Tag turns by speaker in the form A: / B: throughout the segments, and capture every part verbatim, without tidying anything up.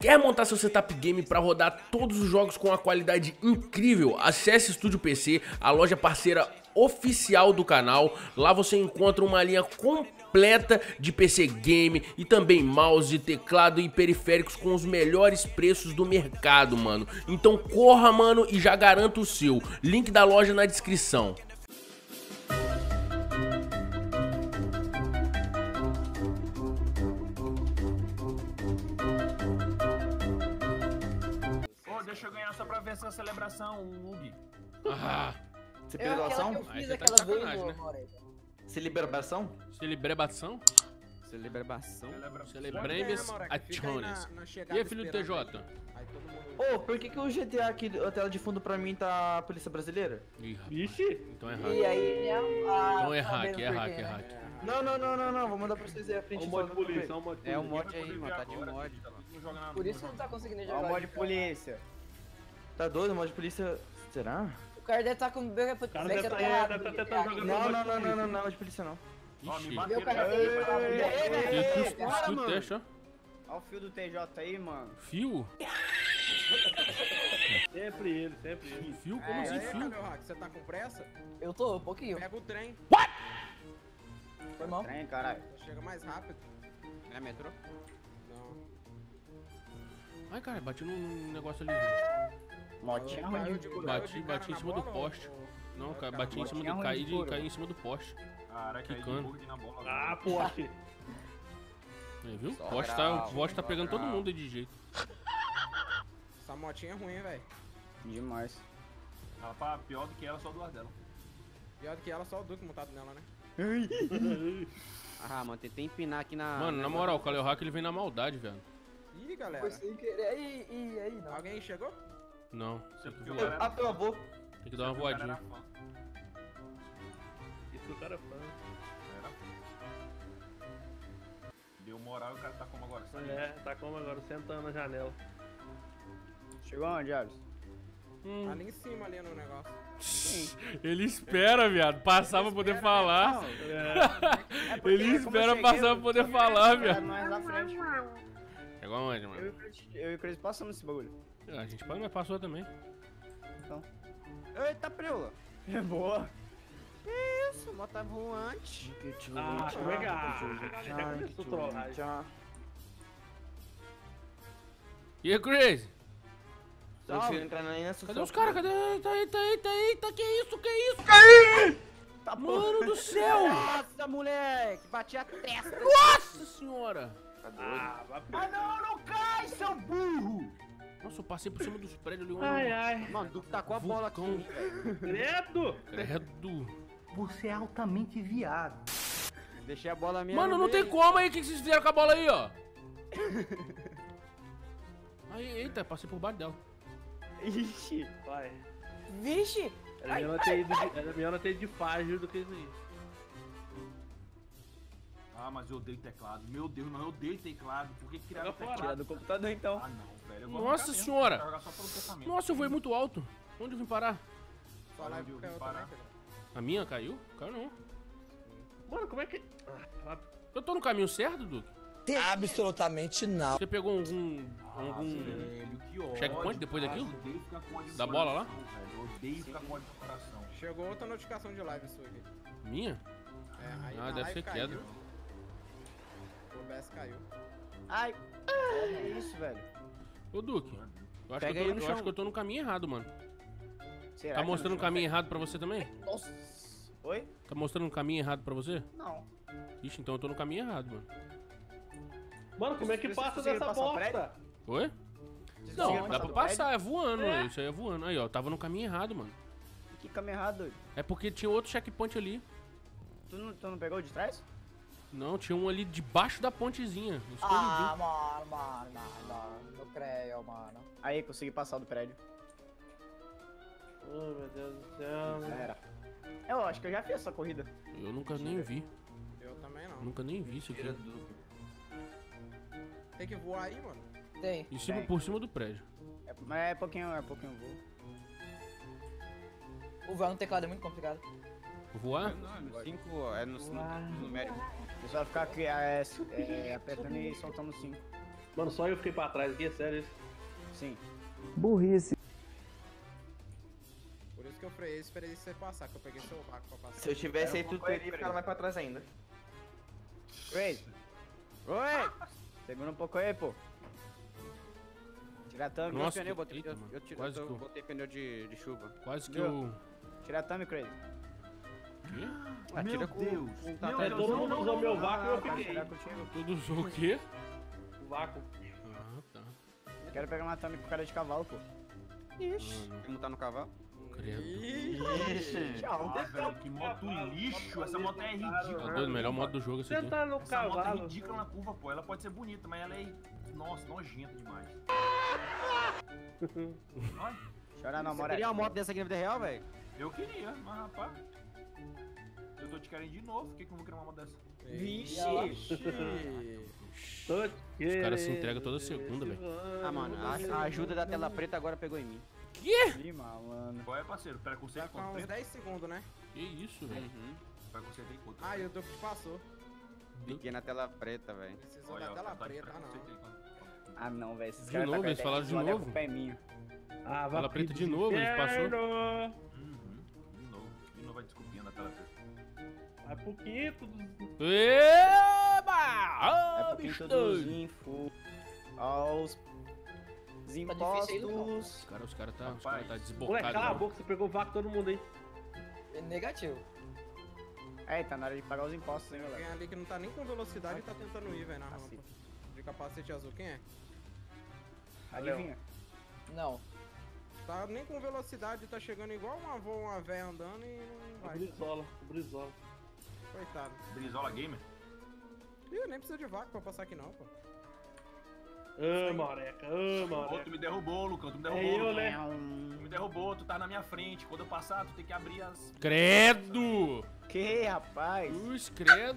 A: Quer montar seu setup game para rodar todos os jogos com uma qualidade incrível? Acesse Estúdio P C, a loja parceira oficial do canal. Lá você encontra uma linha completa de P C game e também mouse, teclado e periféricos com os melhores preços do mercado, mano. Então corra, mano, e já garanta o seu. Link da loja na descrição.
B: Deixa eu ganhar só pra ver essa celebração, um Lug.
A: Ah,
C: Você perdeu doação?
D: Eu
A: Aí
D: fiz
A: você tá
D: aquela
A: de
D: vez,
A: sacanagem, né?
D: Moreira.
C: Celebração?
A: celebração?
E: Celebração.
A: Celebremos a Jones. E aí, filho do T J?
C: Ô, por que que o G T A aqui, a tela de fundo pra mim tá a polícia brasileira?
A: Ih, rapaz.
B: Vixe.
A: Então é
D: E
A: hack.
D: aí, ah,
A: Então é hack,
D: sabendo
A: é
D: por
A: hack,
D: quê,
A: é
D: né?
A: hack.
C: Não, não, não, não, não, vou mandar pra vocês aí a frente.
B: Olha o mod de polícia, olha o mod de
E: É o
B: polícia.
E: mod aí, mano, tá de mod.
D: Por isso que não tá conseguindo
F: Ó,
D: jogar.
F: o modo de polícia.
C: Tá doido, mod de polícia. Será?
D: O cara deve estar com o meu
B: cara
D: bem
B: deve
D: que eu
B: tá-
D: tô
B: é,
D: errado.
B: deve tá
D: Ele
B: tentando
D: tá-
B: jogar-
C: Não, não, não, não, não, não, mod de polícia não.
A: Ixi.
D: Meu cara deve
F: Ei,
D: estar-
F: ei,
A: Que
F: para,
A: custo
F: mano.
A: teste, ó.
F: Olha o fio do T J aí, mano.
A: Fio?
B: Sempre ele, sempre ele.
A: Fio? Como assim fio?
E: meu hack, você tá com pressa?
D: Eu tô, um pouquinho.
E: Pega o trem,
D: Foi mal.
F: Trem, caralho.
E: chega mais rápido. É metrô? Não.
A: Ai, cara, bati num negócio ali.
F: Motinha
E: Caiu
F: ruim.
E: de- caiu
A: Bati,
E: de cara
A: bati em
E: na
A: cima do
E: bola,
A: poste.
E: ou-
A: Não, cara,
E: Cara,
A: bati em cima
F: botinha
A: do.
F: ruim
A: Caí,
F: de
A: de,
F: couro.
A: caí em cima do poste.
B: Caraca, aí
A: Quicando.
B: de bug na bola.
F: Ah, poste.
A: Aí, viu? O
E: Só
A: poste tá,
E: grau,
A: o poste tá
E: só
A: pegando todo
E: grau.
A: mundo aí de jeito.
E: Essa motinha é ruim, velho.
F: Demais.
B: Rapaz, pior do que ela, só duas dela.
E: Pior do que ela, só o Duque montado nela, né? Ah, mano, tentei empinar aqui na...
A: Mano, na moral, o Kaleo Hack ele vem na maldade, velho.
E: Ih, galera.
D: Foi sem querer. Aí, aí, aí, não.
E: Alguém chegou?
A: Não,
B: Isso é
A: tem que,
B: porque o
A: voar.
B: cara
C: Ah, teu avô.
A: Tem que dar uma
B: o cara
A: voadinha.
B: era fã. Isso que o cara é fã. Era fã. Deu moral e o cara tá como agora? Saindo.
G: É, tá como agora, sentando na janela.
F: Chegou onde, Alisson?
A: Hum.
E: Ali em cima, ali no negócio.
A: Ele espera, viado, passar pra poder falar.
F: Não,
B: É.
F: é porque
A: Ele
F: como eu
A: espera
F: cheguei,
A: passar
F: eu
A: pra poder
F: tinha
A: falar,
F: esperado
A: viado.
F: mais na frente.
A: Chegou aonde,
F: Eu e
A: mano?
F: o Chris- eu e o Chris passamos esse bagulho.
A: A gente pode, mas passou também.
F: Eita, preula. É boa.
E: Isso, moto voante.
G: Ah, como é que ah, já começou a trollagem.
A: E aí, Crazy?
C: Tô
F: Salve.
C: entrando aí nessa.
A: Cadê os caras? Cadê? Eita, eita, eita, eita, que isso, que isso?
F: Tá
A: Mano do céu!
E: Nossa, moleque, bati a testa.
A: Nossa senhora!
G: Ah, vai
F: Ah, não, não cai, seu burro!
A: Nossa, eu passei por cima dos prédios ali. um-
G: Ai, ai.
E: Mano, o Duque tacou a bola aqui.
A: Vulcão.
E: em mim, velho.
G: Credo!
A: Credo.
H: Você é altamente viado.
E: Deixei a bola minha.
A: Mano,
E: no
A: não tem
E: meio.
A: como aí. O que vocês fizeram com a bola aí, ó? Aí, eita, passei por baixo dela.
F: Ixi.
G: Vai.
D: Vixe!
G: Era melhor ter ido de, era melhor ter ido de fágil do que isso aí.
B: Ah, mas eu odeio teclado. Meu Deus, não, eu odeio teclado. Por que que criaram
G: Joga fora.
B: teclado?
F: Tira do computador então.
B: Ah, não, velho. eu vou
A: Nossa
B: arrancar mesmo,
A: senhora.
B: vou jogar só pelo pensamento.
A: Nossa, eu voei muito alto. Onde eu vim parar?
E: Só lá
B: Onde eu
E: caiu
B: vim
E: também,
B: parar.
E: filho.
A: A minha caiu? Caiu não.
G: Mano, como é que... Ah,
A: Eu tô no caminho certo, Duque?
H: Absolutamente não.
A: Você pegou algum... algum...
B: Velho, que ódio.
A: checkpoint depois
B: cara.
A: daquilo?
B: Eu odeio ficar com ódio no
A: Da bola lá?
B: coração, velho. Eu odeio ficar com ódio no coração.
E: Chegou outra notificação de live sua aqui.
A: Minha?
E: É, aí
A: Ah,
E: na
A: deve
E: live
A: ser
E: caiu.
A: queda.
E: O O B S caiu.
F: Ai. É isso, velho.
A: Ô, Duque. Eu acho, que
F: Pega
A: eu,
F: aí
A: tô,
F: no
A: eu
F: chão.
A: acho que eu tô no caminho errado, mano.
F: Será
A: Tá
F: que
A: mostrando
F: não
A: o caminho errado pra você também?
F: Nossa. Oi?
A: Tá mostrando o caminho errado pra você?
F: Não.
A: Ixi, então eu tô no caminho errado, mano.
G: Mano, como é que
F: Vocês
G: passa
F: conseguiram
G: dessa
F: passar o prédio?
G: bosta?
A: Oi?
F: Vocês
A: Não,
F: conseguiram
A: dá pra
F: do
A: passar, é voando,
G: É.
A: isso aí é voando. Aí, ó, tava no caminho errado, mano.
F: prédio? Que caminho errado, doido?
A: É porque tinha outro checkpoint ali.
F: Tu não, tu não pegou de trás?
A: Não, tinha um ali debaixo da pontezinha.
D: Ah,
A: Escondidinho.
D: mano, mano, mano, mano. Não creio, mano.
F: Aí, consegui passar do prédio.
G: Oh, meu Deus do céu.
F: Já era. Eu acho que eu já fiz essa corrida.
A: Eu nunca nem vi.
E: Eu também não.
A: Nunca nem vi isso aqui.
E: Tem que voar aí, mano.
D: Tem.
A: Em cima,
F: Tem.
A: por cima do prédio.
F: É, mas é pouquinho, é pouquinho voo.
D: O voar no teclado é muito complicado.
A: Voar?
E: Não, é no cinco, é no, no numérico.
F: Você vai ficar aqui, é, é, apertando e soltando cinco.
G: Mano, só eu fiquei pra trás aqui, é sério isso.
F: Sim.
H: Burrice.
E: Por isso que eu freiei, esperei você passar, que eu peguei seu vácuo pra passar.
C: Se eu tivesse aí, tu teria ficado mais pra trás ainda.
F: Crazy. Oi! Segura um pouco aí, pô. Tira a thumb.
A: Nossa,
E: Pneu, eu botei,
A: eita,
E: eu,
A: mano,
E: eu, tirei-
A: quase
E: eu
A: que eu-
E: botei pneu de, de chuva.
A: Quase que
F: Viu?
A: eu...
F: Tira a thumb, Crazy.
A: Quê?
E: Ah,
B: Meu
E: tira com,
B: Deus.
E: com tá
B: Meu
E: até
G: É,
B: Deus,
G: todo
B: não,
G: mundo
B: não,
G: usou
B: não,
G: meu
B: não.
G: vácuo e eu
F: Vai
G: fiquei.
F: tirar contigo.
A: Tudo usou o quê?
G: O vácuo.
A: Ah, tá.
F: Quero pegar uma thumb com cara de cavalo, pô.
E: Ixi. Como tá no cavalo?
A: Credo.
C: Ixi.
F: Tchau.
B: Ah, velho, que moto lixo. Essa moto é
A: Tá
B: ridícula.
A: doido? Melhor modo do jogo esse aqui.
G: Sentar no
B: Essa moto é
G: cavalo.
B: ridícula na curva, pô. Ela pode ser bonita, mas ela é... Nossa, nojenta demais. Olha,
F: Chora não,
E: Você
F: Moretti.
E: queria uma moto dessa aqui na vida real, velho?
B: eu queria, mas rapaz... Eu tô te querendo de novo. Por que que eu vou querer uma moto dessa?
E: Vixe!
G: Tô
A: Os caras se entregam toda segunda, velho.
E: Ah, mano, a, a ajuda da tela preta agora pegou em mim.
F: Ih, malandro.
B: Qual é, parceiro? Pera, conserta
E: Já com
B: quanto
E: uns
B: tempo?
E: dez segundos, né?
A: Que isso, velho?
E: Uhum.
B: Pera, conserta aí quanto
E: Ah, e o Duque passou.
A: Du-
E: Pequena tela preta, velho. Precisou
B: Olha,
E: da
B: ó,
E: tela
B: tá de
E: preta, ah,
B: preconceito aí,
E: não.
B: quanto-
F: Ah, não, velho. Esses
A: De
F: caras
A: novo,
F: tá
A: eles
F: com a
A: falaram de
F: ideia,
A: novo?
F: A culpa é minha.
G: Ah,
A: Tela preta de novo, eles passou.
G: Inferno.
B: Uhum. De novo. De novo vai desculpinha na tela preta.
G: Vai pro quinto.
A: Eba!
F: É
A: Ah,
F: porque
A: bicho
F: todos os
A: doido!
F: info aos
D: difícil aí, não.
F: impostos.
A: Os caras os cara tá, os
B: Rapaz.
A: cara tá
G: Moleque,
A: desbocados.
G: cala a
A: né?
G: boca, você pegou o vácuo todo mundo aí.
D: É negativo.
F: É, tá na hora de pagar os impostos, hein,
E: Alguém
F: galera.
E: ali que não tá nem com velocidade e tá tentando ir, velho, na rampa.
F: Assim.
E: De capacete azul, quem é?
F: Adivinha?
D: Não.
E: Tá nem com velocidade, tá chegando igual uma avó, uma véia andando e não
G: O
E: vai.
G: Brizola, o Brizola.
E: Coitado.
B: Brizola Gamer?
E: Ih, nem precisa de vácuo pra passar aqui não, pô.
G: Ah, Moreca, ah,
B: Ô,
G: Moreca.
B: tu me derrubou, Lucão. Tu me
G: É
B: derrubou.
G: eu,
B: Lucão.
G: né?
B: Tu me derrubou, tu tá na minha frente. Quando eu passar, tu tem que abrir as...
A: Credo!
F: Que, rapaz?
A: Os credo!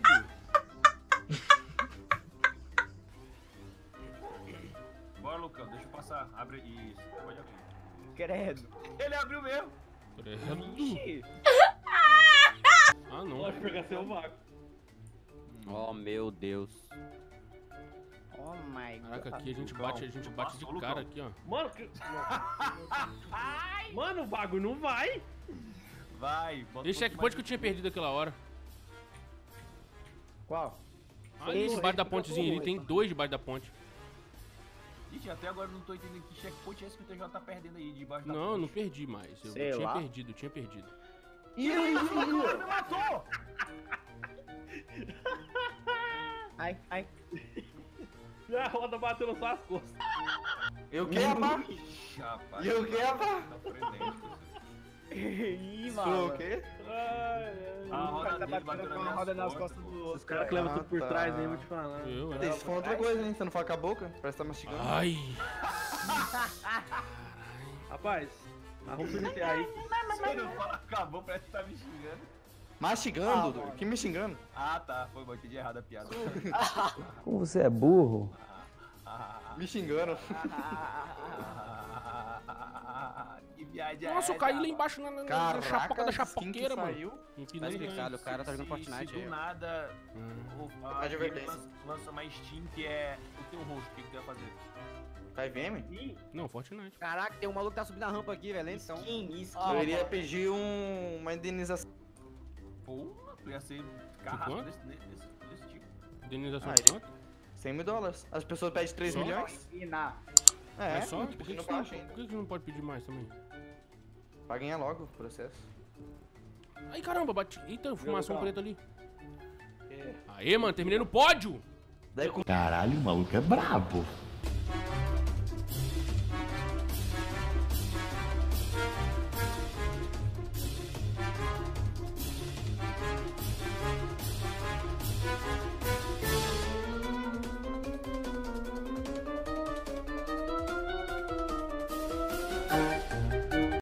B: Bora, Lucão. Deixa eu passar. Abre isso. Pode abrir.
F: Credo.
B: Ele abriu mesmo.
A: Credo!
F: Ixi.
A: Ah, não.
G: Pode pegar seu vácuo.
E: Oh, meu Deus.
F: Oh my
A: Caraca,
F: god.
A: aqui a gente
B: Lucão,
A: bate, a gente
B: tu
A: bate de
B: passou,
A: cara
B: Lucão.
A: aqui, ó.
G: Mano, que... Mano, o bagulho não vai.
B: Vai. Bota
A: Deixa
B: um pouquinho
A: checkpoint que eu tinha perdido aquela hora.
F: Qual?
A: Ali
F: Esse
A: debaixo da
F: aí,
A: pontezinha ali, tem dois debaixo da ponte.
B: mais. Ixi, até agora eu não tô entendendo que checkpoint é esse que o T J tá perdendo aí debaixo da
A: Não, não
B: ponte.
A: perdi mais. Eu
F: Sei
A: tinha
F: lá.
A: perdido, eu tinha perdido.
B: Ih, ele me matou!
F: Ai, ai.
G: E a roda bateu nas suas costas.
C: Eu que, rapaz?
B: Ixi, rapaz.
C: E o que, rapaz?
B: Tá frenético.
F: Ih,
C: Sou
F: mano.
C: o quê?
G: Ai,
B: A
G: ai.
F: O cara
B: roda
F: tá
B: dele bateu
F: batendo
B: nas
F: com a
B: minhas
F: roda nas
B: costas,
F: costas
B: pô.
F: do
G: Os
F: outro.
G: caras que levam tudo por trás aí, vou te falar.
A: Eu, é.
C: Deixa eu falar outra coisa, hein? Você não fala com a boca? Parece que tá mastigando.
A: Ai!
G: Rapaz, arruma seu G T A aí.
B: Você não fala, acabou, parece que tá me xingando.
C: Mastigando,
F: Ah,
C: Dudu?
F: mano.
C: Que me xingando?
B: Ah, tá. Foi bom, entendi errado a piada.
H: Como você é burro.
C: Me xingando.
B: Que viagem é
A: Nossa, eu
B: essa,
A: caí lá
B: rapaz?
A: embaixo na, na, na
C: Caraca,
A: chapoca da
C: quem que
A: chapoqueira, mano.
C: saiu?
A: Que
E: Tá
A: nem-
E: explicado, o cara tá jogando
B: Se-
E: Fortnite.
B: Se do
E: é.
B: nada
A: Hum.
B: o, a
C: Advertência.
B: lança, lança uma Steam que é o teu rosto, o que que tu vai fazer?
C: Vai V M?
A: Não, Fortnite.
E: Caraca, tem um maluco que tá subindo a rampa aqui, velho. Então.
C: Eu iria pedir um, uma indenização.
B: Pô, tu ia ser carrasco
A: quanto?
B: desse, desse, desse tipo.
A: Indenização
C: Ah,
A: de
C: ele-
A: quanto?
C: cem mil dólares. As pessoas pedem três
A: Só?
C: milhões?
F: E na.
C: É,
A: É só?
C: tô
A: Por que,
C: pedindo
A: que, você não,
C: baixo ainda.
A: por que que não pode pedir mais também?
C: Pra ganhar logo o processo.
A: Ai, caramba, bati. Eita, fumação
G: Legal.
A: preta ali. Aê, mano, terminei no pódio!
C: Daí com
H: Caralho, o maluco é brabo.